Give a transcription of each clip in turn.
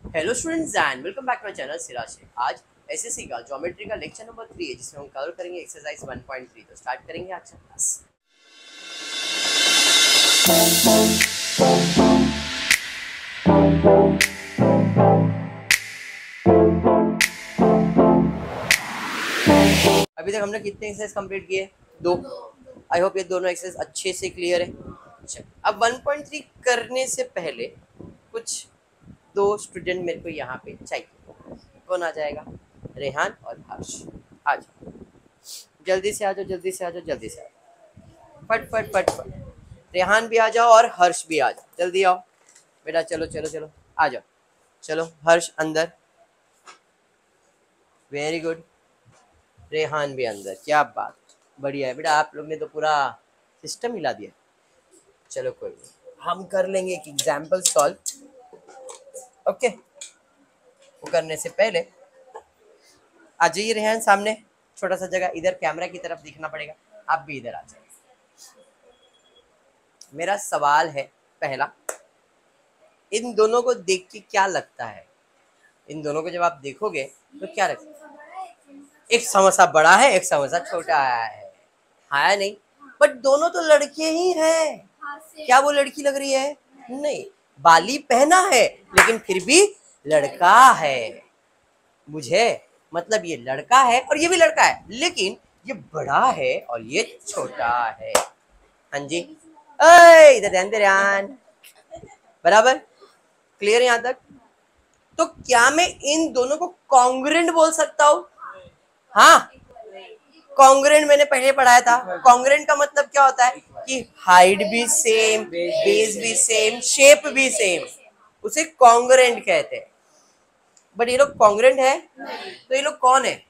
Hello students and welcome back to my channel Siraj Shaikh. आज SSC का geometry का lecture number 3 है जिसमें हम कवर करेंगे एक्सरसाइज 1.3। तो स्टार्ट करेंगे आज का क्लास। अभी तक हमने कितने एक्सरसाइज कंप्लीट किए? 2। आई होप ये दोनों एक्सरसाइज अच्छे से क्लियर है। अब 1.3 करने से पहले कुछ दो स्टूडेंट मेरे को यहाँ पे चाहिए। कौन आ जाएगा? रेहान और हर्ष। आ जाओ, जल्दी से आ जाओ, जल्दी से आ जाओ, जल्दी से आ जाओ, फट फट फट फट। रेहान भी आ जाओ और हर्ष भी आ जाओ, जल्दी आओ बेटा। चलो चलो चलो आ जाओ। चलो हर्ष अंदर, वेरी गुड। रेहान भी अंदर, क्या बात, बढ़िया है बेटा। आप लोग ने तो पूरा सिस्टम हिला दिया। चलो कोई नहीं, हम कर लेंगे एक एग्जाम्पल सॉल्व। ओके, वो करने से पहले आ जाइए रेहान सामने। छोटा सा जगह इधर कैमरा की तरफ दिखना पड़ेगा। आप भी इधर आ जाइए। मेरा सवाल है पहला, इन दोनों को देख के क्या लगता है? इन दोनों को जब आप देखोगे तो क्या लगता है? एक समोसा बड़ा है, एक समोसा छोटा है। हाँ नहीं, बट दोनों तो लड़के ही हैं। क्या वो लड़की लग रही है? नहीं, बाली पहना है लेकिन फिर भी लड़का है। मुझे मतलब ये लड़का है और ये भी लड़का है, लेकिन ये बड़ा है और ये छोटा है। हाँ जी, इधर ध्यान दे ध्यान, बराबर क्लियर है यहाँ तक? तो क्या मैं इन दोनों को कॉन्ग्रुएंट बोल सकता हूँ? हाँ, कॉन्ग्रुएंट मैंने पहले पढ़ाया था। कॉन्ग्रुएंट का मतलब क्या होता है कि हाइट भी सेम, बेस भी सेम, शेप भी सेम, उसे कॉन्ग्रुएंट कहते हैं। बट ये लोग कॉन्ग्रुएंट है तो ये लोग कौन है?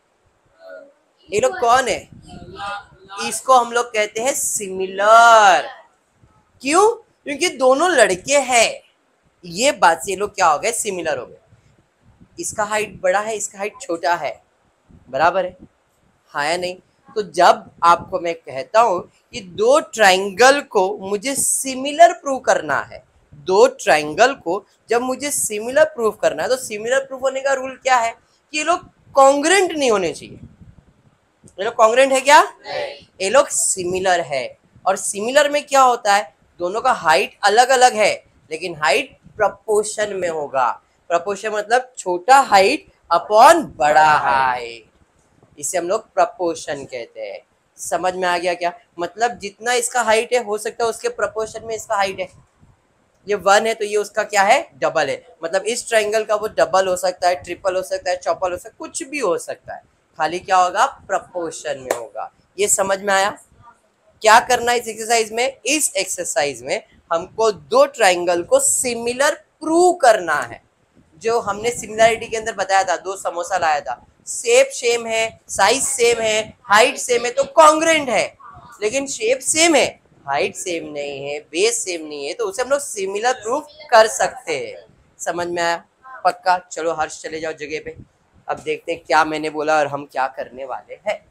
ये लोग कौन है? इसको हम लोग कहते हैं सिमिलर। क्यों? क्योंकि दोनों लड़के हैं। ये बात से ये लोग क्या हो गए? सिमिलर हो गए। इसका हाइट बड़ा है, इसका हाइट छोटा है, बराबर है, हाँ या नहीं? तो जब आपको मैं कहता हूं कि दो ट्रायंगल को मुझे सिमिलर प्रूव करना है, दो ट्रायंगल को जब मुझे सिमिलर प्रूव करना है, तो सिमिलर प्रूव होने का रूल क्या है कि ये लोग कॉन्ग्रुएंट नहीं होने चाहिए। ये लोग कॉन्ग्रुएंट है क्या? ये लोग सिमिलर है। और सिमिलर में क्या होता है? दोनों का हाइट अलग अलग है लेकिन हाइट प्रपोर्शन में होगा। प्रपोर्शन मतलब छोटा हाइट अपॉन बड़ा हाइट, इसे हम लोग प्रपोर्शन कहते हैं। समझ में आ गया क्या? मतलब जितना इसका हाइट है, हो सकता है उसके प्रपोर्शन में इसका हाइट है। ये 1 है तो ये उसका क्या है? डबल है। मतलब इस ट्रायंगल का वो डबल हो सकता है, ट्रिपल हो सकता है, चौपल हो सकता है, कुछ भी हो सकता है, खाली क्या होगा? प्रपोर्शन में होगा। ये समझ में आया? क्या करना है इस एक्सरसाइज में? इस एक्सरसाइज में हमको दो ट्रायंगल को सिमिलर प्रूव करना है। जो हमने सिमिलरिटी के अंदर बताया था, दो समोसा लाया था, शेप सेम है, साइज सेम है, हाइट सेम है, तो कॉन्ग्रुएंट है। लेकिन शेप सेम है, हाइट सेम नहीं है, बेस सेम नहीं है, तो उसे हम लोग सिमिलर प्रूव कर सकते हैं। समझ में आया? पक्का? चलो हर्ष चले जाओ जगह पे। अब देखते हैं क्या मैंने बोला और हम क्या करने वाले हैं।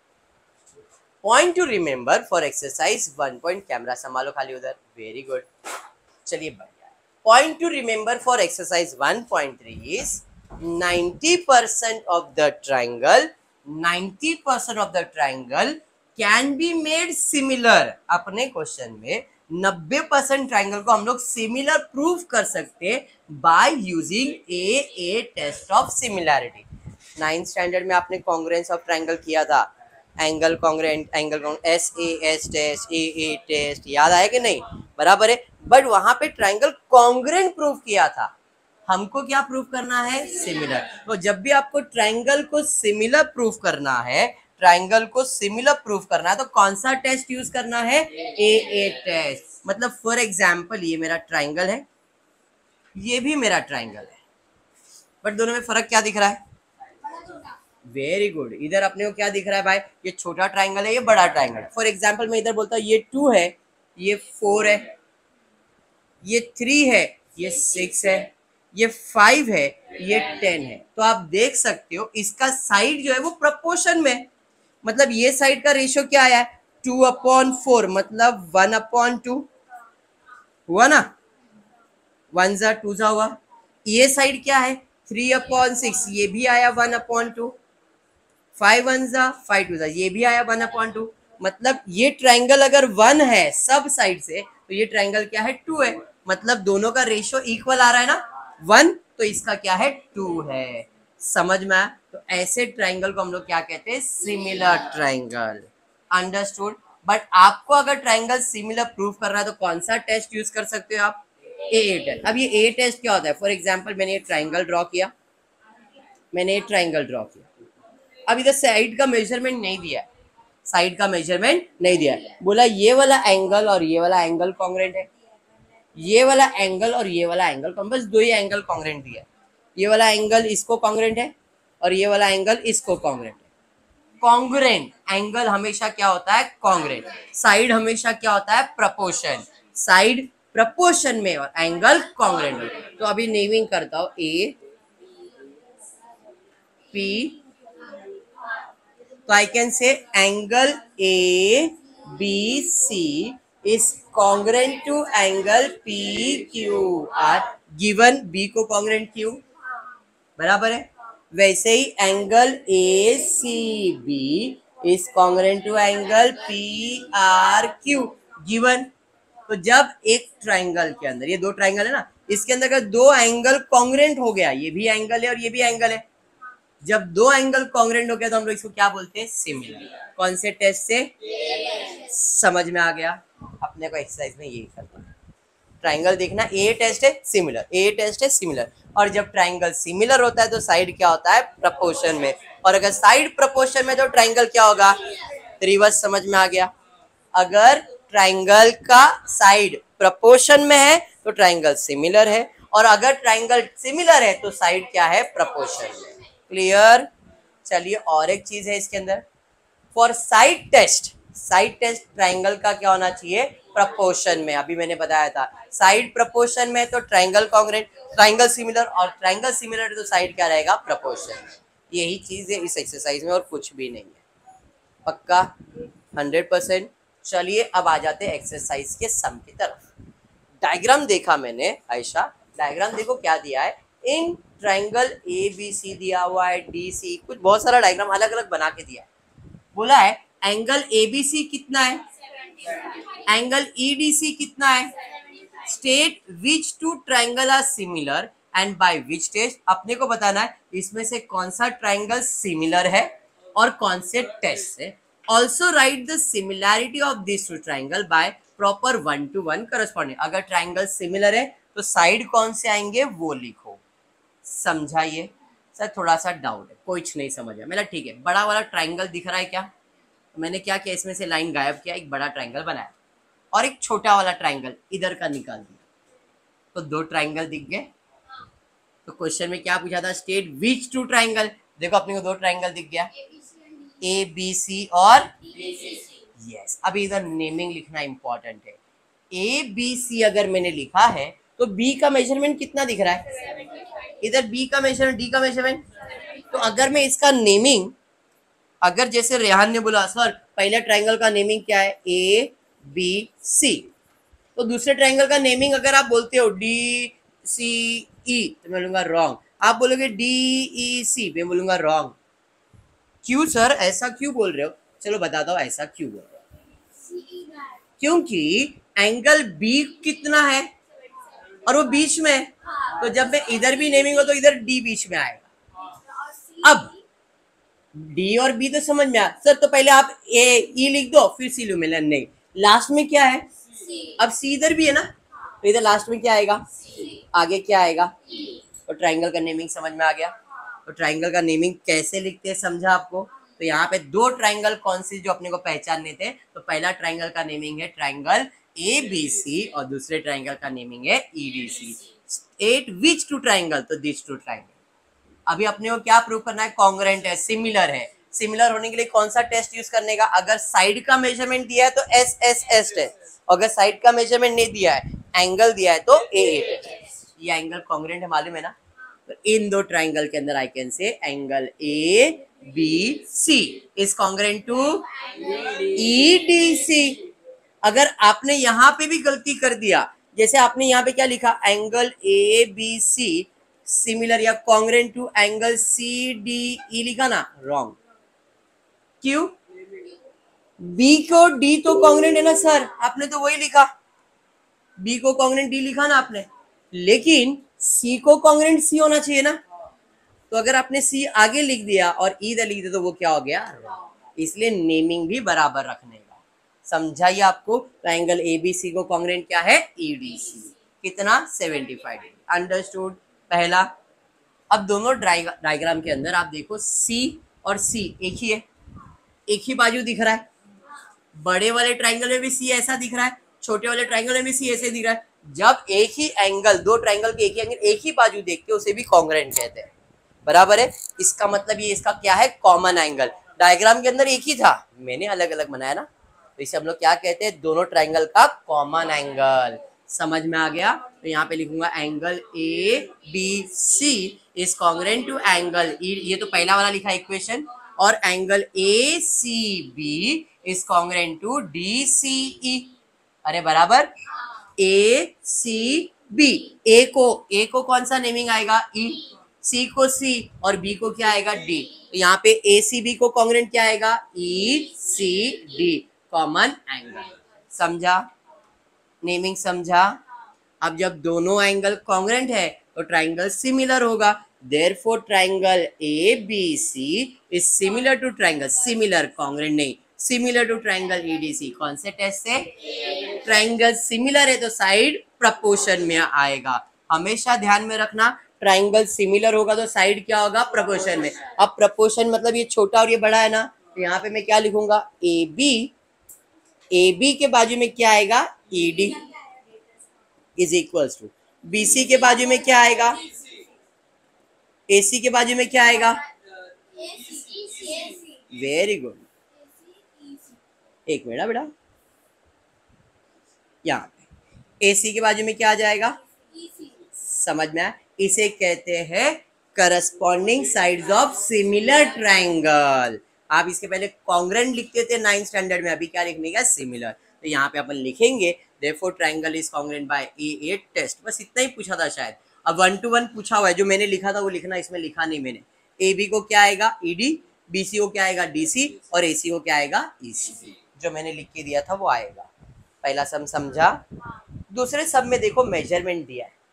Point to remember for exercise 1 point. Camera संभालो खाली उधर, वेरी गुड। चलिए बढ़िया। Point to remember for exercise 1.3 is 90% of the triangle, 90% of the triangle can be made similar. अपने क्वेश्चन में 90% ट्रायंगल को हम लोग सिमिलर प्रूव कर सकते हैं by using A test of similarity. 9th standard में आपने कॉन्ग्रुएंस ऑफ ट्रायंगल किया था, angle congruent, angle S test, A test, याद आया कि नहीं? बराबर है। बट वहां पे ट्रायंगल कॉन्ग्रुएंट प्रूव किया था, हमको क्या प्रूव करना है? सिमिलर। तो जब भी आपको ट्रायंगल को सिमिलर प्रूव करना है, ट्रायंगल को सिमिलर प्रूव करना है, तो कौन सा टेस्ट यूज करना है? A test. मतलब फॉर एग्जाम्पल ये मेरा ट्रायंगल है, ये भी मेरा ट्रायंगल है, बट दोनों में फर्क क्या दिख रहा है? Very good. इधर अपने को क्या दिख रहा है भाई? ये छोटा ट्रायंगल है, ये बड़ा ट्रायंगल। फॉर एग्जाम्पल मैं इधर बोलता हूँ ये 2 है, ये 4 है, ये 3 है, ये 6 है, ये 5 है, ये 10 है। तो आप देख सकते हो इसका साइड जो है वो प्रपोर्शन में, मतलब ये साइड का रेशियो क्या आया है? 2/4, मतलब 1/2 हुआ ना? 1 जा 2 जा हुआ, ये साइड क्या है 3/6, ये भी आया 1/2, 5 1 जा 5 2 जा, ये भी आया 1/2। मतलब ये ट्राइंगल अगर 1 है सब साइड से तो ये ट्राइंगल क्या है 2 है, मतलब दोनों का रेशियो इक्वल आ रहा है ना 1, तो इसका क्या है 2 है। समझ में आया? तो ऐसे ट्राइंगल को हम लोग क्या कहते हैं सिमिलर ट्राइंगल। अंडरस्टूड। बट आपको अगर ट्राइंगल सिमिलर प्रूव करना है तो कौन सा टेस्ट यूज कर सकते हो आप ए टेस्ट। अब ये ए टेस्ट क्या होता है, फॉर एग्जाम्पल मैंने ये ट्राइंगल ड्रॉ किया, अब इधर साइड का मेजरमेंट नहीं दिया है, साइड का मेजरमेंट नहीं दिया है, बोला ये वाला एंगल और ये वाला एंगल कॉन्ग्रेंट है, ये वाला एंगल और ये वाला एंगल, बस दो ही एंगल कॉन्ग्रेंट दिया है, ये वाला एंगल इसको कॉन्ग्रेंट है और ये वाला एंगल इसको कॉन्ग्रेंट है। कॉन्ग्रेंट एंगल हमेशा क्या होता है कॉन्ग्रेंट, साइड हमेशा क्या होता है प्रपोर्शन, साइड प्रपोर्शन में और एंगल कॉन्ग्रेंट। तो अभी नेमिंग करता हूं ए पी, तो I can say angle A B C is congruent to angle P Q R, given B को कॉन्ग्रेंट क्यू, बराबर है। वैसे ही angle A C B is congruent to angle P R Q, given. तो जब एक triangle के अंदर, ये दो ट्राइंगल है ना, इसके अंदर अगर दो एंगल कॉन्ग्रेंट हो गया, ये भी एंगल है और ये भी एंगल है, जब दो एंगल कॉन्ग्रेंट हो गया तो हम लोग इसको क्या बोलते हैं सिमिलर। कौन से टेस्ट से, समझ में आ गया। अपने को एक्सरसाइज में यही करना है, ट्राइंगल देखना, ए टेस्ट है सिमिलर, ए टेस्ट है सिमिलर, और जब ट्राइंगल सिमिलर होता है तो साइड क्या होता है प्रपोर्शन में, और अगर साइड प्रपोर्शन में तो ट्राइंगल क्या होगा रिवर्स। समझ में आ गया। अगर ट्राइंगल का साइड प्रपोर्शन में है तो ट्राइंगल सिमिलर है, और अगर ट्राइंगल सिमिलर है तो साइड क्या है प्रपोर्शन में। क्लियर। चलिए और एक चीज है इसके अंदर, for side test, side test triangle का क्या होना चाहिए प्रपोर्शन में। अभी मैंने बताया था साइड प्रपोर्शन में तो ट्राइंगल कॉन्ग्रेंट, ट्राइंगल सिमिलर, और ट्राइंगल सिमिलर तो साइड क्या रहेगा प्रपोर्शन में। यही चीज है इस एक्सरसाइज में और कुछ भी नहीं है, पक्का 100%। चलिए अब आ जाते हैं एक्सरसाइज के सम की तरफ। डायग्राम देखा मैंने आयशा, डायग्राम देखो क्या दिया है, इन ट्राइंगल ए बी सी दिया हुआ है, डी सी, कुछ बहुत सारा डायग्राम अलग अलग बना के दिया है। बोला है एंगल ए बी सी कितना है, एंगल ई डी सी कितना है, state which two triangle are similar and by which test. अपने को बताना है इसमें से कौन सा ट्राइंगल सिमिलर है और कौन से टेस्ट से। Also write the similarity of this two triangle by proper 1-to-1 corresponding. अगर ट्राइंगल सिमिलर है तो साइड कौन से आएंगे वो लिखो। समझाइए सर, थोड़ा सा डाउट है, कुछ नहीं समझा। मेरा ठीक है, बड़ा वाला ट्राइंगल दिख रहा है क्या, मैंने क्या किया इसमें से लाइन गायब किया, एक बड़ा ट्राइंगल बनाया और एक छोटा वाला ट्राइंगल इधर का निकाल दिया, तो दो ट्राइंगल दिख गए। तो क्वेश्चन में क्या पूछा था, स्टेट विच टू ट्राइंगल, देखो अपने को दो ट्राइंगल दिख गया, ए बी सी और यस। अभी इधर नेमिंग लिखना इंपॉर्टेंट है। ए बी सी अगर मैंने लिखा है तो बी का मेजरमेंट कितना दिख रहा है, इधर बी का मेजरमेंट, डी का मेजरमेंट। तो अगर मैं इसका नेमिंग, अगर जैसे रेहान ने बोला सर पहले ट्राइंगल का नेमिंग क्या है ए बी सी, तो दूसरे ट्राइंगल का नेमिंग अगर आप बोलते हो डी सी ई तो मैं बोलूंगा रॉन्ग, आप बोलोगे डी ई सी मैं बोलूंगा रॉन्ग। क्यों सर ऐसा क्यों बोल रहे हो, चलो बताता हूँ ऐसा क्यों बोल रहे हो। क्योंकि एंगल बी कितना है और वो बीच में है, तो जब मैं इधर भी नेमिंग हो तो इधर डी बीच में आएगा। अब डी और बी तो समझ में आया सर, तो पहले आप ए ई लिख दो फिर सी लू, मिला नहीं, लास्ट में क्या है अब सी इधर भी है ना, तो इधर लास्ट में क्या आएगा आगे क्या आएगा, तो ट्राइंगल का नेमिंग समझ में आ गया। तो ट्राइंगल का नेमिंग कैसे लिखते हैं समझा आपको। तो यहाँ पे दो ट्राइंगल कौन सी जो अपने को पहचानने थे, तो पहला ट्राइंगल का नेमिंग है ट्राइंगल ए बी सी और दूसरे ट्राइंगल का नेमिंग है E D C. State which two triangle, तो दिस टू ट्राइंगल। अभी अपने को क्या प्रूव करना है, कॉन्ग्रेंट है, सिमिलर है। सिमिलर होने के लिए कौन सा टेस्ट यूज करने का, अगर साइड का मेजरमेंट दिया है तो एस एस एस टेस्ट, अगर साइड का मेजरमेंट नहीं दिया है एंगल दिया है तो ए टेस्ट। ये एंगल कॉन्ग्रेंट है मालूम है ना। तो इन दो ट्राइंगल के अंदर I can say angle A B C is congruent to E D C. अगर आपने यहाँ पे भी गलती कर दिया, जैसे आपने यहाँ पे क्या लिखा angle A B C similar या congruent to angle C D E लिखा ना, रॉन्ग। क्यों? बी को डी तो कॉन्ग्रेंट है ना सर, आपने तो वही लिखा, बी को कॉन्ग्रेंट डी लिखा ना आपने, लेकिन सी को कॉन्ग्रेंट सी होना चाहिए ना। तो अगर आपने सी आगे लिख दिया और इधर लिख दिया तो वो क्या हो गया, इसलिए नेमिंग भी बराबर रखने का। समझाइए आपको, तो एंगल एबीसी को कॉन्ग्रेंट क्या है, ईडीसी। कितना, 75 डिग्री। अंडरस्टूड पहला। अब दोनों डायग्राम के अंदर आप देखो सी और सी एक ही है, एक ही बाजू दिख रहा है। बड़े वाले ट्राइंगल में भी सी ऐसा दिख रहा है, छोटे वाले ट्राइंगल में भी सी ऐसे दिख रहा है। जब एक ही एंगल, दो ट्राइंगल के एक ही एंगल, एक ही बाजू देखते हैं, उसे भी कॉन्ग्रेंट कहते हैं। बराबर है, इसका मतलब ये इसका क्या है, कॉमन एंगल। डायग्राम के अंदर एक ही था, मैंने अलग अलग बनाया ना, तो इसे हम लोग क्या कहते हैं, दोनों ट्राइंगल का कॉमन एंगल। समझ में आ गया? तो यहाँ पे लिखूंगा angle A B C is congruent to angle E, ये तो पहला वाला लिखा इक्वेशन, और angle A C B is congruent to D C E. अरे बराबर, ए सी बी, ए को कौन सा नेमिंग आएगा, ई, सी को सी, और बी को क्या आएगा, डी। तो यहाँ पे ए सी बी को कॉन्ग्रेंट क्या आएगा, E C D, common angle. समझा, नेमिंग समझा। अब जब दोनों एंगल कॉन्ग्रेंट है तो ट्राइंगल सिमिलर होगा, therefore triangle A B C is similar to triangle, similar congruent नहीं, सिमिलर टू ट्राइंगल ईडीसी। कौन से टेस्ट से, ट्राइंगल सिमिलर है तो साइड प्रपोर्शन में आएगा। हमेशा ध्यान में रखना, ट्राइंगल सिमिलर होगा तो साइड क्या होगा, प्रपोर्शन में। अब प्रपोर्शन मतलब ये छोटा और ये बड़ा है ना, तो यहाँ पे मैं क्या लिखूंगा, ए बी के बाजू में क्या आएगा, E D is equals to, B C के बाजू में क्या आएगा, ए सी के बाजू में क्या आएगा, वेरी गुड, एक मिनट बेटा, यहाँ पे ए सी के बाजू में क्या आ जाएगा, समझ में आया? इसे कहते हैं corresponding sides of similar triangle. आप इसके पहले कॉन्ग्रेंट लिखते थे 9th स्टैंडर्ड में, अभी क्या लिखने का, सिमिलर। तो यहाँ पे अपन लिखेंगे therefore triangle is congruent by a test. बस इतना ही पूछा था शायद, अब 1 to 1 पूछा हुआ है, जो मैंने लिखा था वो लिखना, इसमें लिखा नहीं मैंने। ए बी को क्या आएगा, ई डी, बी सी को क्या आएगा, डी सी, और ए सी को क्या आएगा, ई सी। जो मैंने लिख के दिया था वो आएगा। पहला सम समझा। दूसरे सम में देखो मेजरमेंट दिया है,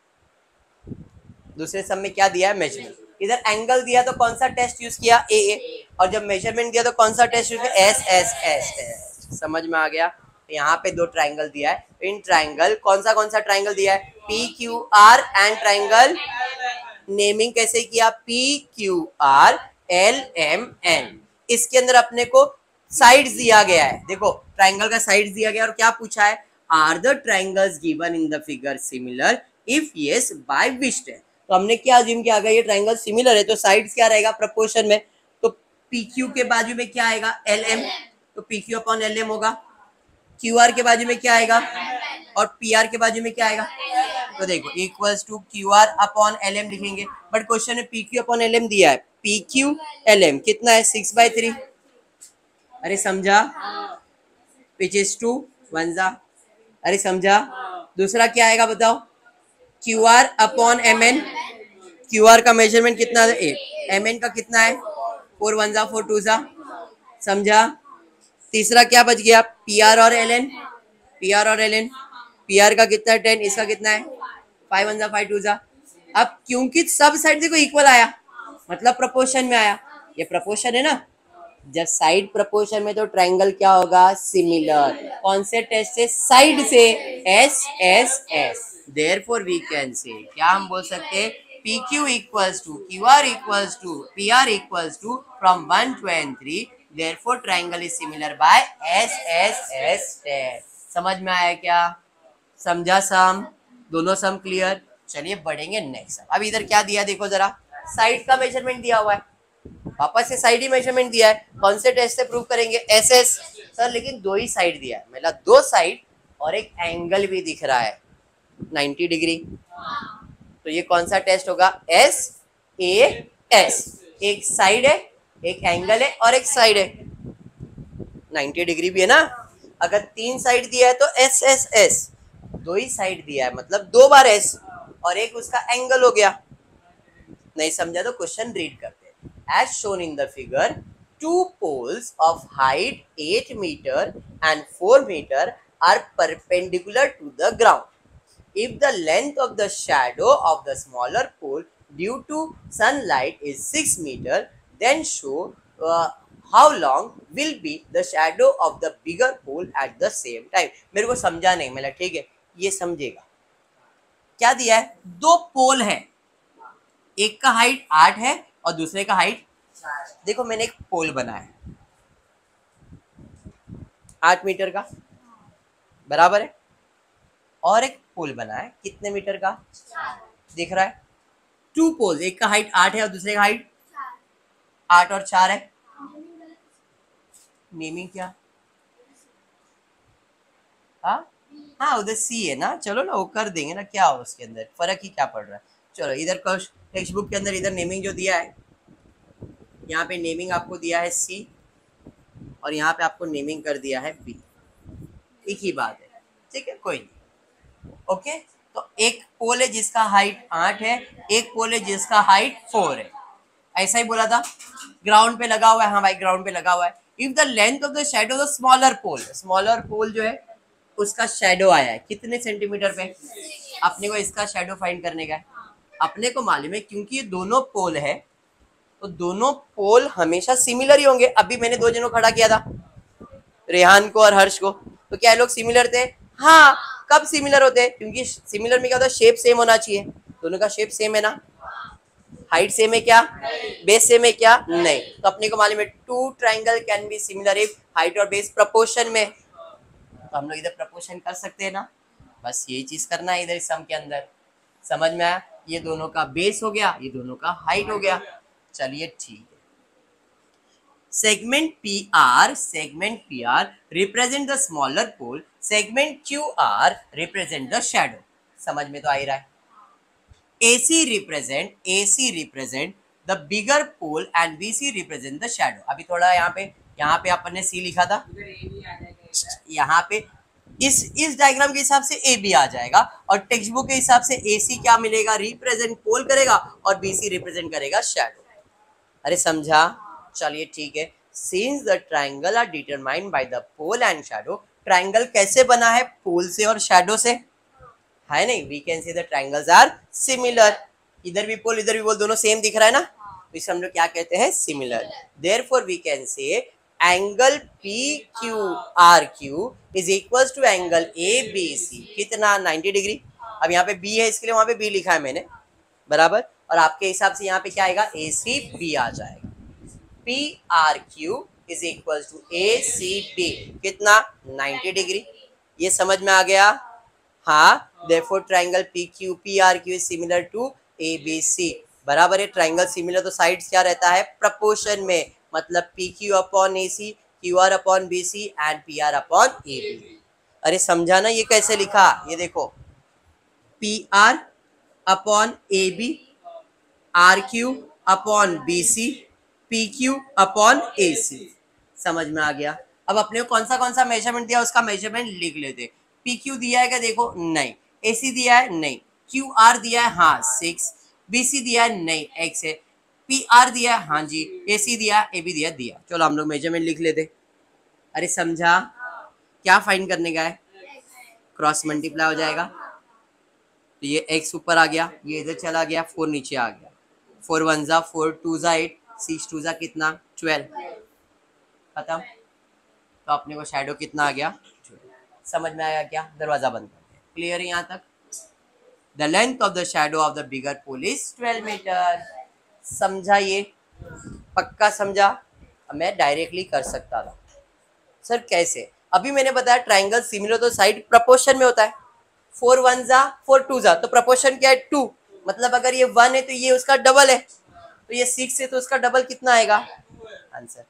दूसरे सम में क्या दिया है, मेजरमेंट। इधर एंगल दिया तो कौन सा टेस्ट यूज किया, ए, और जब मेजरमेंट दिया तो कौन सा टेस्ट यूज किया, एस एस एस टेस्ट। समझ में आ गया? तो यहाँ पे दो ट्राइंगल दिया है, इन ट्राइंगल कौन सा ट्राइंगल दिया है, P Q R and triangle, naming कैसे किया, P Q R L M N. इसके अंदर अपने को साइड्स दिया गया है, देखो ट्राइंगल का साइड्स दिया गया, और क्या पूछा है, are the triangles given in the figure similar, if yes by which test. तो हमने क्या अज्यूम किया, अगर ये ट्राइंगल सिमिलर है तो साइड्स क्या रहेगा, प्रोपोर्शन में। तो पी क्यू के बाजू में क्या आएगा, एल एम, तो P Q upon L M होगा। क्यू आर के बाजू में क्या आएगा, और पी आर के बाजू में क्या आएगा, तो देखो equals to Q R upon L M लिखेंगे, बट क्वेश्चन में P Q upon L M दिया है, पी क्यू एल एम कितना है, 6/3। अरे समझा, विच इज 2 1 जा, अरे समझा। दूसरा क्या आएगा बताओ, Q R upon M N, Q R का मेजरमेंट कितना है 8, एम एन का कितना है 4 1 जा 4 2 जा, समझा। तीसरा क्या बच गया, पी आर और एल एन, पी आर और एल एन, पी आर का कितना है 10, इसका कितना है 5 1 जा 5 2 जा। अब क्योंकि सब साइड देखो इक्वल आया, मतलब प्रोपोर्शन में आया, ये प्रोपोर्शन है ना, जब साइड प्रोपोर्शन में तो ट्राइंगल क्या होगा, सिमिलर। कौन से टेस्ट से, साइड से, S S S. Therefore we can say, क्या हम बोल सकते हैं, P Q equals to Q R equals to P R equals to from 1 to 3, therefore triangle is similar by S S S test. समझ में आया क्या, समझा सम, दोनों सम क्लियर। चलिए बढ़ेंगे नेक्स्ट। अब इधर क्या दिया देखो जरा, साइड का मेजरमेंट दिया हुआ है, वापस से साइड ही मेजरमेंट दिया है, कौन से टेस्ट से प्रूव करेंगे, एस एस। सर लेकिन दो ही साइड दिया है, मतलब दो साइड और एक एंगल भी दिख रहा है 90 डिग्री, तो ये कौन सा टेस्ट होगा, एस ए एस। एक साइड है, एक एंगल है और एक साइड है, 90 डिग्री भी है ना। अगर 3 साइड दिया है तो एस एस एस, दो ही साइड दिया है मतलब 2 बार एस, और एक उसका एंगल हो गया, नहीं समझा तो क्वेश्चन रीड करते हैं। As shown in the figure, two poles of height 8 meter and 4 meter are perpendicular to the ground. If the length of the shadow of the smaller pole due to sunlight is 6 meter, then show how long will be the shadow of the bigger pole at the same time. मेरे को समझा नहीं, मतलब ठीक है ये समझेगा। क्या दिया है, दो पोल है, एक का हाइट 8 है और दूसरे का हाइट, देखो मैंने एक पोल बनाया है 8 मीटर का, बराबर है, और एक पोल बनाया है कितने मीटर का, दिख रहा है, टू पोल, एक का हाइट 8 है और दूसरे का हाइट 8 और 4 है। नेमिंग क्या, हाँ उधर सी है ना, चलो ना वो कर देंगे ना, क्या हो उसके अंदर, फर्क ही क्या पड़ रहा है। चलो इधर टेक्स्ट बुक के अंदर इधर नेमिंग जो दिया है, यहाँ पे नेमिंग आपको दिया है सी और यहाँ पे आपको नेमिंग कर दिया है बी, एक ही बात है, ठीक है कोई नहीं। ओके, तो एक पोल है जिसका हाइट 8 है, एक पोल है जिसका हाइट 4 है, ऐसा ही बोला था, ग्राउंड पे लगा हुआ है, हाँ भाई ग्राउंड पे लगा हुआ है। If the length of the shadow the smaller pole जो है उसका शैडो आया है कितने सेंटीमीटर पे, अपने को इसका शैडो फाइंड करने का है, अपने को मालूम है क्योंकि ये दोनों पोल है तो दोनों पोल हमेशा सिमिलर ही होंगे। अभी मैंने दो जनों खड़ा किया था, रेहान को और हर्ष को, तो क्या लोग सिमिलर थे, हाँ कब सिमिलर होते हैं, क्योंकि सिमिलर में क्या होता है, शेप सेम होना चाहिए, दोनों का शेप सेम है ना, हाइट सेम है क्या, बेस सेम है क्या, नहीं, तो अपने को मालूम है two triangle can be similar if height और बेस प्रोपोर्शन में, तो हम लोग इधर प्रपोर्शन कर सकते हैं ना, बस यही चीज करना है इधर इस सम के अंदर, समझ में आया, ये दोनों का बेस हो गया, ये दोनों का हाइट हो गया, चलिए ठीक है। Segment P R represent the smaller pole, segment Q R represent the shadow, समझ में तो आ ही रहा है। AC represent the bigger pole and BC represent the shadow। अभी थोड़ा यहाँ पे अपन ने C लिखा था, यहाँ पे इस डायग्राम के हिसाब से AB आ जाएगा और टेक्स्ट बुक के हिसाब से AC क्या मिलेगा, रिप्रेजेंट पोल करेगा और BC रिप्रेजेंट करेगा शैडो। अरे समझा, चलिए ठीक है। Since the triangle are determined by the pole and shadow, triangle कैसे बना है, पोल से और शैडो से, है नहीं, we can see the triangles are similar, इधर भी पोल इधर भी पोल दोनों सेम दिख रहा है ना, तो इसे हम लोग क्या कहते हैं, similar. Therefore we can say angle PQRQ is equals to angle ABC, कितना, 90 डिग्री। अब यहाँ पे B है इसके लिए वहां पे B लिखा है मैंने, बराबर, और आपके हिसाब से यहाँ पे क्या आएगा, ACB आ जाएगा। PRQ is equals to ACB, कितना, 90 डिग्री, ये समझ में आ गया, हाँ। therefore triangle PRQ is similar to ABC, बराबर है, ट्राइंगल सिमिलर तो साइड्स क्या रहता है, प्रपोर्शन में, मतलब PQ upon AC, QR upon BC and PR upon AB। अरे समझा ना ये कैसे लिखा, ये देखो PR upon AB, RQ upon BC, PQ upon AC, समझ में आ गया। अब अपने को कौन सा मेजरमेंट दिया उसका मेजरमेंट लिख लेते। PQ दिया है क्या, देखो नहीं, AC दिया है नहीं, QR दिया है हाँ 6, BC दिया है नहीं X है, PR दिया है हाँ जी, AC दिया, AB दिया, चलो हम लोग मेजरमेंट लिख लेते। अरे समझा, क्या फाइंड करने का है, क्रॉस मल्टीप्लाई हो जाएगा, तो ये X ऊपर आ गया, ये इधर चला गया, 4 नीचे आ गया, 4 1 जा 4, 2 जा 8, 6 2 जा कितना 12, खत्म। तो अपने को शैडो कितना आ गया, समझ में आया क्या, दरवाजा बंद करते हैं, क्लियर है यहाँ तक। The length of the shadow of the bigger pole is 12 metre, समझा, ये पक्का समझा। अब मैं डायरेक्टली कर सकता था, सर कैसे, अभी मैंने बताया ट्राइंगल सिमिलर तो साइड प्रपोर्शन में होता है, 4 1 जा 4 2 जा, तो प्रपोर्शन क्या है 2, मतलब अगर ये 1 है तो ये उसका डबल है, तो ये 6 है तो उसका डबल कितना आएगा, आंसर।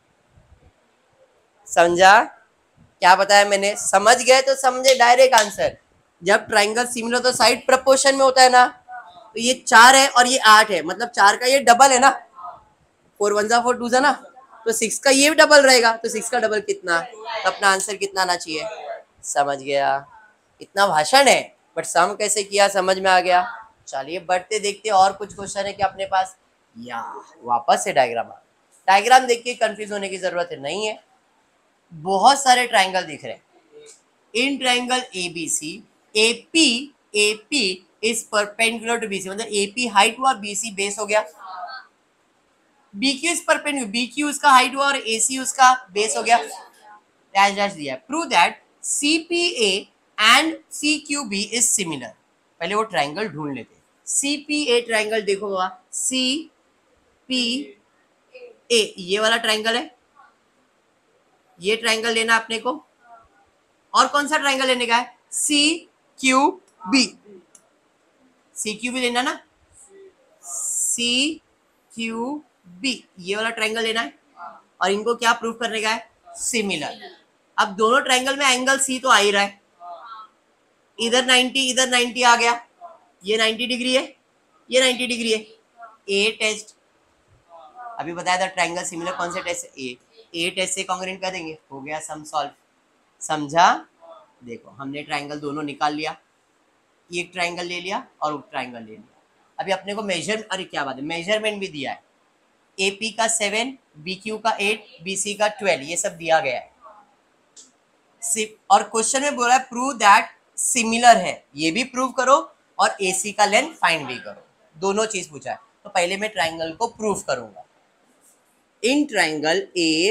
समझा क्या बताया मैंने, समझ गए तो समझे डायरेक्ट आंसर। जब ट्राइंगल सिमिलर तो साइड प्रपोर्शन में होता है ना, तो ये 4 है और ये 8 है, मतलब 4 का ये डबल है ना, 4 1 जा 4 2 जा ना, तो 6 का ये डबल रहेगा, तो 6 का डबल कितना, तो अपना आंसर कितना आना चाहिए, समझ गया। इतना भाषण है बट सम कैसे किया समझ में आ गया। चलिए बढ़ते देखते और कुछ क्वेश्चन है क्या अपने पास, या वापस से डायग्राम। डायग्राम देख के कंफ्यूज होने की जरूरत नहीं है। बहुत सारे ट्राइंगल दिख रहे हैं। In triangle ABC, AP AP is perpendicular to BC, मतलब एपी हाइट हुआ, बीसी बेस हो गया। बीक्यू इज परपेंडिकुलर, बीक्यू उसका हाइट हुआ और एसी उसका बेस हो गया। डैश डैश दिया। Prove that CPA and CQB is similar. पहले वो ट्राइंगल ढूंढ लेते। सीपीए ट्राइंगल देखो बाबा, सी पी ए ये वाला ट्राइंगल है, ये ट्राइंगल लेना अपने को। और कौन सा ट्राइंगल लेने का है? C Q B, C Q B लेना ना, सी क्यू बी ये वाला ट्राइंगल लेना है। और इनको क्या प्रूव करने का है? सिमिलर। अब दोनों ट्राइंगल में एंगल सी तो आ ही रहा है, इधर 90 इधर 90 आ गया, ये 90 डिग्री है, ये 90 डिग्री है। ए टेस्ट अभी बताया था, ट्राइंगल सिमिलर कौन से टेस्ट से? ए टेस्ट से कॉन्ग्रुएंट कर देंगे, हो गया सम सॉल्व। समझा? देखो हमने ट्राइंगल दोनों निकाल लिया, एक ट्राइंगल ले लिया और एक ट्राइंगल ले लिया। अभी अपने को मेजर, अरे क्या बात है, मेजरमेंट भी दिया है। एपी का 7, बीक्यू का 8, बीसी का 12, ये सब दिया गया है। और क्वेश्चन में बोला है प्रूव दैट सिमिलर है, ये भी प्रूव करो और एसी का लेंथ फाइंड भी करो, दोनों चीज पूछा है। तो पहले मैं ट्राइंगल को प्रूव करूंगा। इन ट्राइंगल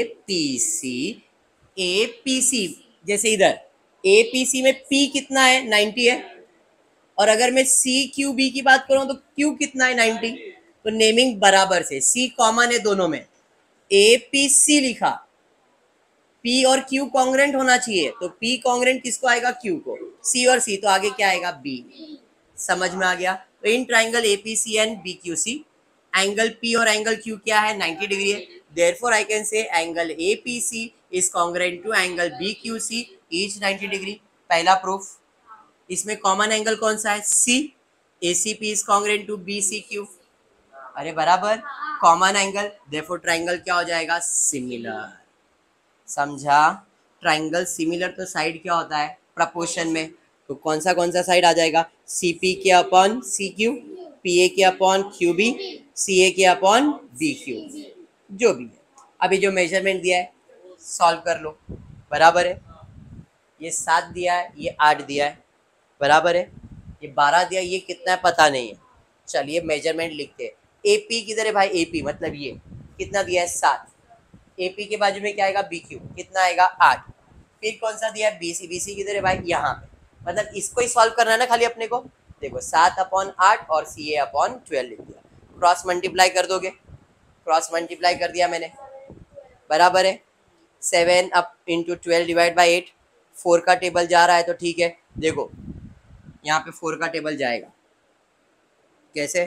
एपीसी जैसे इधर एपीसी में पी कितना है? 90 है। और अगर मैं सी क्यू बी की बात करूं तो क्यू कितना है? 90। तो नेमिंग बराबर से, सी कॉमन है दोनों में, एपीसी लिखा। पी और क्यू कॉन्ग्रेंट होना चाहिए, तो पी कॉन्ग्रेंट किसको आएगा? क्यू को। सी और सी तो आगे क्या आएगा? बी। समझ में आ गया? तो in triangle APC and BQC, angle P और एंगल क्यू क्या है? 90 डिग्री है। Therefore I can say angle APC is congruent to angle BQC each 90 degree. पहला प्रूफ। इसमें कॉमन एंगल कौन सा है? C. ACP is congruent to BCQ, अरे बराबर कॉमन एंगल, देयरफॉर ट्राइंगल क्या हो जाएगा? सिमिलर। समझा? ट्राइंगल सिमिलर तो साइड क्या होता है? प्रपोर्शन में। तो कौन सा साइड आ जाएगा? सी पी के upon C Q, P A के upon Q B, C A के अपॉन बी क्यू, जो भी है। अभी जो मेजरमेंट दिया है सॉल्व कर लो, बराबर है। ये 7 दिया है, ये 8 दिया है, बराबर है। ये 12 दिया, ये कितना है पता नहीं है। चलिए मेजरमेंट लिखते हैं। एपी किधर है भाई? एपी मतलब ये कितना दिया है? 7। एपी के बाजू में क्या आएगा? बीक्यू, कितना आएगा? 8। फिर कौन सा दिया है? बीसी, बीसी किधर है भाई? यहाँ पे। मतलब इसको ही सॉल्व करना है ना खाली अपने को। देखो 7/8 और सी ए अपॉन 12 लिख दिया, क्रॉस मल्टीप्लाई कर दोगे, क्रॉस मल्टीप्लाई कर दिया मैंने, बराबर है। 7 अप इंटू 12 डिवाइड बाई 8, 4 का टेबल जा रहा है तो ठीक है। देखो यहाँ पे 4 का टेबल जाएगा, कैसे?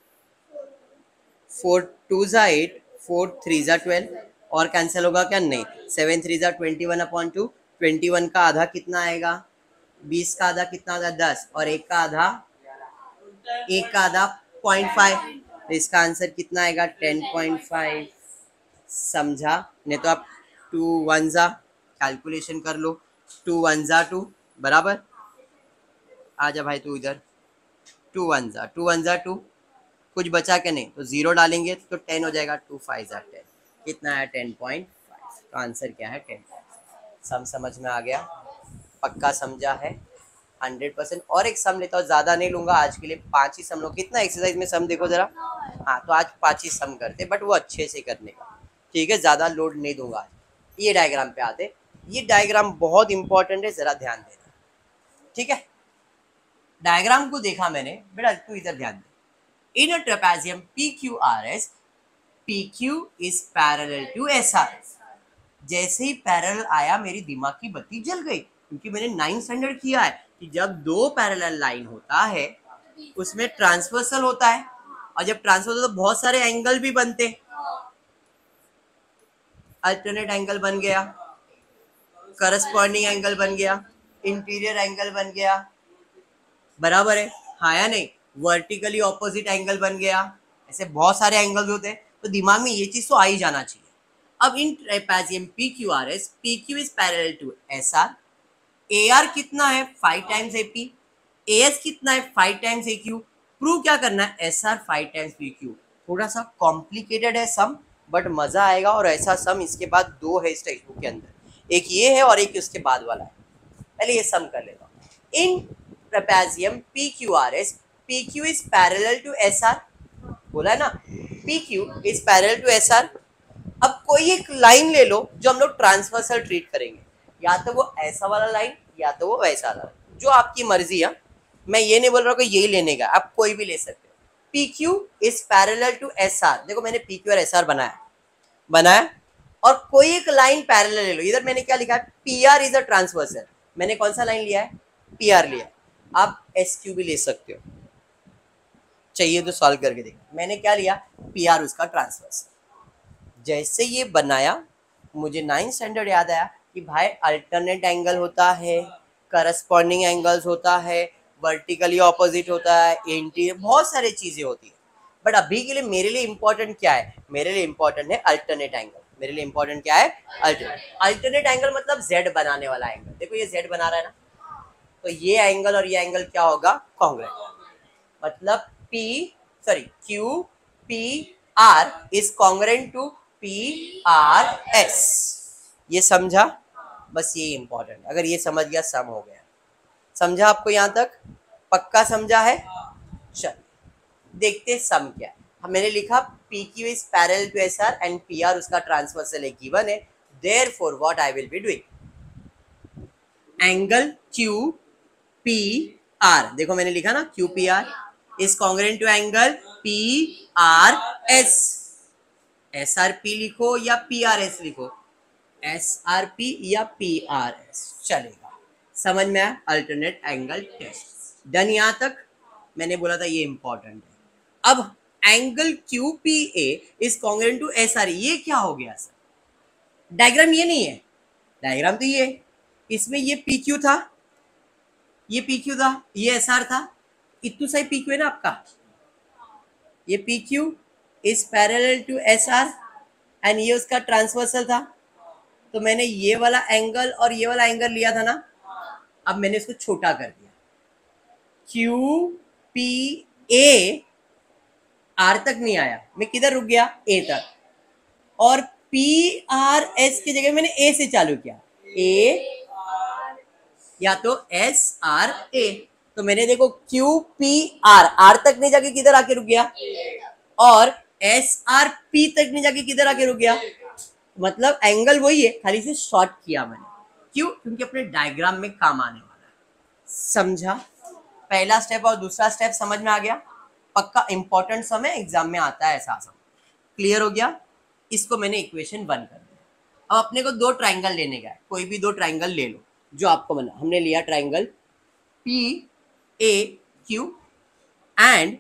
4 2 ज़ा 8, 4 3 ज़ा 12, और कैंसिल होगा क्या? नहीं। 7 3 ज़ा 21/2, 21 का आधा कितना आएगा? 20 का आधा कितना आएगा? 10, और एक का आधा 0.5, तो इसका आंसर कितना आएगा? 10.5। समझा? नहीं तो आप 2 1 ज़ा कैलकुलेशन कर लो, 2 1 ज़ा 2, बराबर। आजा भाई तू इधर, 2 1 ज़ा 2 1 ज़ा 2, कुछ बचा के नहीं तो 0 डालेंगे तो 10 हो जाएगा। 2 5 ज़ा 10, कितना है? 10.5। तो आंसर क्या है? 10। सम समझ में आ गया? पक्का समझा है? 100%। और एक सम लेता हूँ, ज़्यादा नहीं लूंगा आज के लिए, 5 ही सम लो। कितना एक्सरसाइज में सम देखो जरा। हाँ तो आज 5 ही सम करते, बट वो अच्छे से करने का, ठीक है? ज़्यादा लोड नहीं दूंगा आज। ये डायग्राम पे आते, ये डायग्राम बहुत इंपॉर्टेंट है, ज़रा ध्यान देना, ठीक है? डायग्राम को देखा मैंने, बेटा तू इधर ध्यान दे। In a trapezium PQRS, PQ is parallel to SR। जैसे ही पैरेलल आया मेरी दिमाग की बत्ती जल गई, क्योंकि मैंने 9th स्टैंडर्ड किया है कि जब दो पैरेलल लाइन होता है उसमें ट्रांसवर्सल होता है, और जब ट्रांसवर्सल तो बहुत सारे एंगल भी बनते हैं। अल्टरनेट एंगल बन गया, करस्पॉन्डिंग एंगल बन गया, इंटीरियर एंगल बन गया, बराबर है, हाँ या नहीं? वर्टिकली ऑपोजिट एंगल बन गया, ऐसे बहुत सारे एंगल्स होते हैं, तो दिमाग में ये चीज तो आ ही जाना चाहिए। अब in trapezium PQRS, PQ is parallel to SR, AR कितना है? 5 टाइम्स AP, AS कितना है? 5 टाइम्स AQ। प्रूव क्या करना है? SR 5 times PQ। थोड़ा सा कॉम्प्लिकेटेड है सम, बट मजा आएगा। और ऐसा सम इसके बाद दो है इस टेक्स्ट बुक के अंदर, एक ये है और एक उसके बाद वाला है। पहले ये सम कर लेता हूँ। In trapezium PQRS, PQ is parallel to SR, बोला है ना, PQ is parallel to SR। अब कोई एक लाइन ले लो जो हम लोग ट्रांसवर्सल ट्रीट करेंगे, या तो वो ऐसा वाला लाइन या तो वो वैसा वाला, जो आपकी मर्जी है। मैं ये नहीं बोल रहा हूँ कि यही लेने का, आप कोई भी ले सकते हो। PQ is parallel to SR, देखो मैंने PQ और SR बनाया, और कोई एक लाइन पैरेलल ले लो। इधर मैंने क्या लिखा है, PR इज अ ट्रांसवर्सल, मैंने कौन सा लाइन लिया है, PR लिया है। आप SQ भी ले सकते हो, चाहिए तो सॉल्व करके देखो। मैंने क्या लिया, PR उसका ट्रांसवर्सल। जैसे ये बनाया, मुझे 9th स्टैंडर्ड याद आया कि भाई अल्टरनेट एंगल होता है, करस्पॉन्डिंग एंगल्स होता है, वर्टिकली ऑपोजिट होता है, इंटीरियर, बहुत सारी चीजें होती है। बट अभी के लिए मेरे लिए इंपॉर्टेंट क्या है, मेरे लिए इंपॉर्टेंट है अल्टरनेट एंगल। मेरे लिए इंपॉर्टेंट क्या है, अल्टरनेट एंगल मतलब जेड बनाने वाला एंगल। देखो ये जेड बना रहा है ना, तो ये एंगल और ये एंगल क्या होगा, कॉन्ग्रुएंट। मतलब Q P R is congruent to PRS। ये समझा, बस ये इंपॉर्टेंट। अगर ये समझ गया सम हो गया। समझा आपको यहाँ तक, पक्का समझा है। चल देखते सम क्या है। मैंने लिखा PQ is parallel to SR and PR उसका ट्रांसवर्सल है, गिवन है। Therefore what I will be doing, angle QPR, देखो मैंने लिखा ना QPR is congruent to angle PRS। SRP लिखो या PRS लिखो, SRP या PRS चलेगा। समझ में आया, अल्टरनेट एंगल टेस्ट। डन यहाँ तक। मैंने बोला था ये इंपॉर्टेंट है। अब angle QPA is congruent to SRE, ये क्या हो गया सर, डायग्राम ये नहीं है, डायग्राम तो ये है। इसमें ये PQ था, ये PQ था, ये SR था, इतू सही PQ है ना आपका। ये PQ is parallel to SR and ये उसका ट्रांसवर्सल था। तो मैंने ये वाला एंगल और ये वाला एंगल लिया था ना, अब मैंने इसको छोटा कर दिया। QPA R तक नहीं आया, मैं किधर रुक गया, A तक। और PRS की जगह मैंने A से चालू किया, A या तो SRA। तो मैंने देखो QPR R तक नहीं जाके किधर आके रुक गया, और SRP तक नहीं जाके किधर आके रुक गया। मतलब एंगल वही है, खाली से शॉर्ट किया मैंने। क्यों, क्योंकि अपने डायग्राम में काम आने वाला है। समझा, पहला स्टेप और दूसरा स्टेप समझ में आ गया। पक्का इंपॉर्टेंट सम है, एग्जाम में आता है ऐसा सम। क्लियर हो गया। इसको मैंने इक्वेशन 1 कर दिया। अब अपने को दो ट्राइंगल लेने का है, कोई भी दो ट्राइंगल ले लो जो आपको बना। हमने लिया triangle PAQ and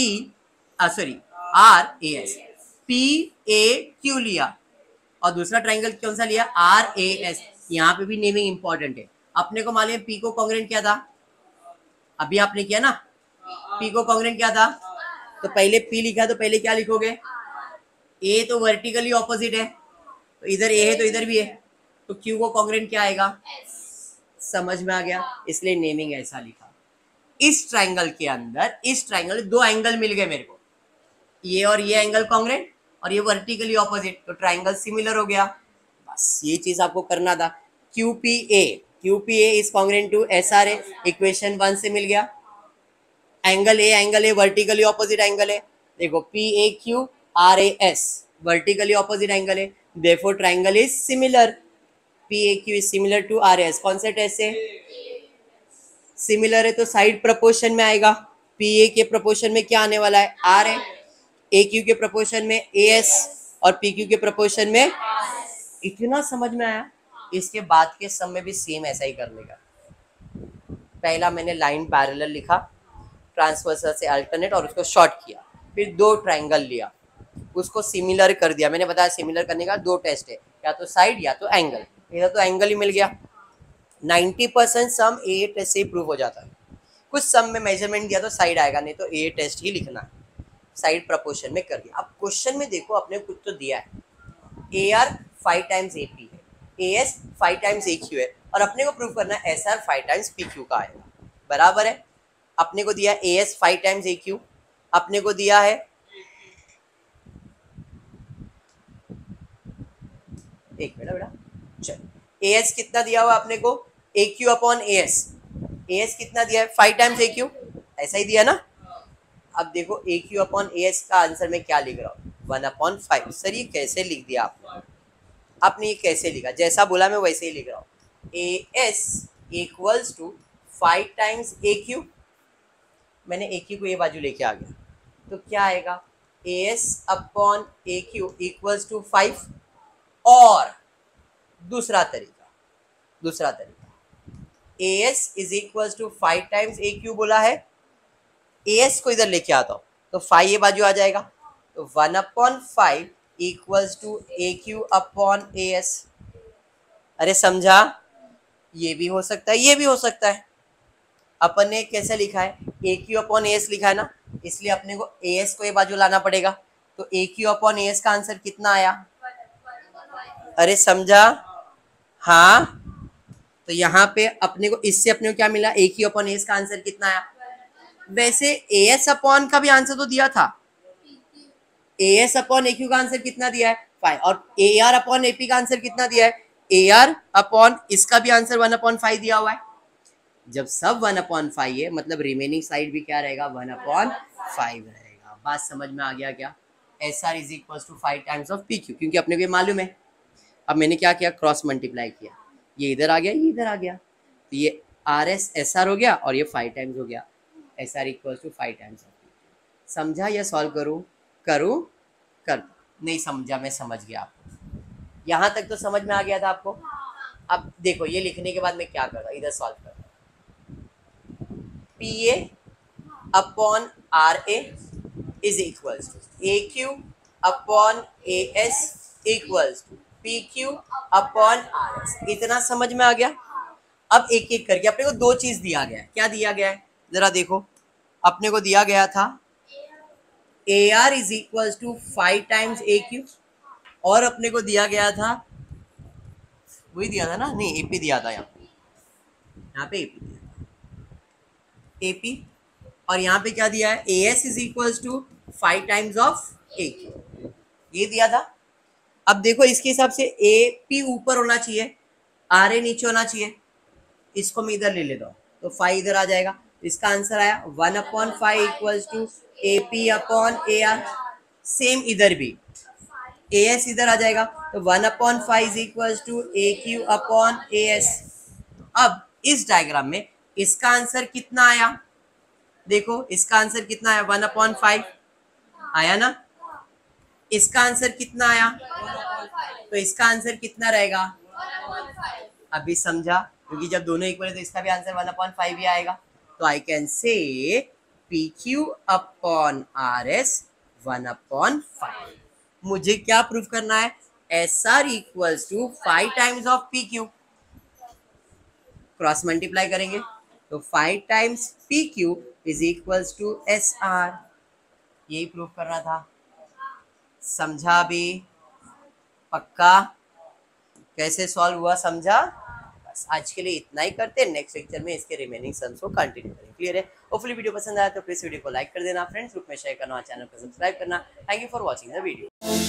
RAS। PAQ लिया और दूसरा ट्राइंगल कौन सा लिया, RAS। यहाँ पे भी नेमिंग इंपॉर्टेंट है। अपने को मालूम है P को कॉन्ग्रुएंट क्या था, अभी आपने किया ना, P को कॉन्ग्रुएंट क्या था। तो पहले P लिखा तो पहले क्या लिखोगे, A तो वर्टिकली ऑपोजिट है, तो इधर A है तो इधर भी है, तो Q को कॉन्ग्रुएंट क्या आएगा, समझ में आ गया। इसलिए नेमिंग ऐसा लिखा। इस ट्राइंगल के अंदर, इस ट्राइंगल दो एंगल मिल गए मेरे को, ये और ये एंगल कॉन्ग्रुएंट और ये वर्टिकली ऑपोजिट, तो ट्राइंगल सिमिलर हो गया। बस ये चीज आपको करना था। QPA is congruent to SRA, equation 1 से मिल गया। Angle A vertically opposite angle है, देखो PAQ RAS vertically opposite angle है, therefore triangle is similar. PAQ is similar to RAS, कौन से टेस्ट से, सिमिलर है तो साइड प्रपोर्शन में आएगा। PA के प्रपोर्शन में क्या आने वाला है, R है, AQ के प्रपोर्शन में AS और PQ के प्रपोर्शन में। इतना समझ में आया। इसके बाद के सम में भी सेम ऐसा ही करने का। पहला मैंने लाइन पैरेलल लिखा, ट्रांसवर्सल से अल्टरनेट, और उसको शॉर्ट किया। फिर दो ट्राइंगल लिया, उसको सिमिलर कर दिया। मैंने बताया सिमिलर करने का दो टेस्ट है, या तो साइड या तो एंगल। इधर तो एंगल ही मिल गया। 90% सम ए टेस्ट से प्रूव हो जाता है। कुछ सम में मेजरमेंट दिया तो साइड आएगा, नहीं तो ए टेस्ट ही लिखना है। साइड प्रपोर्शन में कर दिया। अब क्वेश्चन में देखो अपने कुछ तो दिया है, AR 5 टाइम्स AP है, AS 5 टाइम्स AQ है, और अपने को प्रूव करना है SR 5 टाइम्स PQ का आएगा। बराबर है। अपने को दिया AS 5 टाइम्स AQ, अपने को दिया है एक मिनट बेटा, चलो ए एस कितना दिया हुआ आपने को, A Q upon A S, A S कितना दिया है 5 टाइम्स ए क्यू, ऐसा ही दिया ना। अब देखो A Q upon A S का आंसर मैं क्या लिख रहा हूँ 1/5। सर ये कैसे लिख दिया आपने ये कैसे लिखा, जैसा बोला मैं वैसे ही लिख रहा हूँ। A S equals to 5 times A Q, मैंने ए क्यू को ये बाजू लेके आ गया, तो क्या आएगा A S upon A Q equals to 5। और दूसरा तरीका A S is equals to 5 times A Q बोला है, ए एस को इधर लेके आता हूँ तो 5 ये बाजू आ जाएगा, तो 1/5 equals to A Q upon A S. अरे समझा, ये भी हो सकता है ये भी हो सकता है। अपन ने कैसे लिखा है A Q upon A S लिखा है ना, इसलिए अपने को ए एस को ये बाजू लाना पड़ेगा, तो A Q upon A S का आंसर कितना आया। अरे समझा, हाँ, तो यहाँ पे अपने को इससे अपने को क्या मिला, A Q upon A S का आंसर कितना आया। वैसे ए एस अपॉन का भी आंसर तो दिया था, A S upon A Q का आंसर कितना दिया है 5, और A R upon A P का आंसर कितना दिया है, ए आर अपॉन इसका भी आंसर 1/5 दिया हुआ है। जब सब 1/5 है मतलब रिमेनिंग साइड भी क्या रहेगा 1/5 रहेगा। बात समझ में आ गया क्या। S R is equal to 5 times of P Q, क्योंकि अपने को ये मालूम है। अब मैंने क्या किया, क्रॉस मल्टीप्लाई किया, ये इधर आ गया ये इधर आ गया, तो ये आर एस एस आर हो गया और ये 5 टाइम्स हो गया, S R equal to 5 times of P Q. समझा या सॉल्व करूँ कर नहीं समझा, मैं समझ गया आपको, यहाँ तक तो समझ में आ गया था आपको। अब देखो ये लिखने के बाद मैं क्या कर रहा, इधर सॉल्व कर रहा, P A upon R A is equals to A Q upon A S equals to P Q upon R S. इतना समझ में आ गया। अब एक एक करके अपने को दो चीज दिया गया है, क्या दिया गया है जरा देखो। अपने को दिया गया था A R is equals to 5 times A Q, और अपने को दिया गया था वही दिया था ना, नहीं एपी दिया था, यहाँ पे एपी दिया था एपी, और यहाँ पे क्या दिया है A S is equals to 5 times of A Q, ये दिया था। अब देखो इसके हिसाब से ए पी ऊपर होना चाहिए, आर ए नीचे होना चाहिए, इसको मैं इधर ले लेता हूँ तो 5 इधर आ जाएगा। इसका आंसर आया 1/5 equals to A P upon A R. Same इधर भी ए एस इधर आ जाएगा तो 1/5 is equals to A Q upon A S. अब इस डायग्राम में इसका आंसर कितना आया, देखो इसका आंसर कितना आया 1/5 आया ना, इसका आंसर कितना आया, तो इसका आंसर कितना रहेगा। अभी समझा, क्योंकि जब दोनों इक्वल है तो इसका भी आंसर 1/5 ही आएगा। तो I can say P Q upon R S 1/5। मुझे क्या प्रूफ करना है, S R equals to 5 times of P Q. Cross multiply करेंगे तो 5 times P Q is equals to S R, यही प्रूफ करना था। समझा भी, पक्का कैसे सॉल्व हुआ समझा। बस आज के लिए इतना ही करते हैं, नेक्स्ट लेक्चर में इसके रिमेनिंग सम्स को कंटिन्यू करें। क्लियर है। होपफुली वीडियो पसंद आया तो प्लीज वीडियो को लाइक कर देना, फ्रेंड्स ग्रुप में शेयर करना, चैनल को सब्सक्राइब करना। Thank you for watching the video.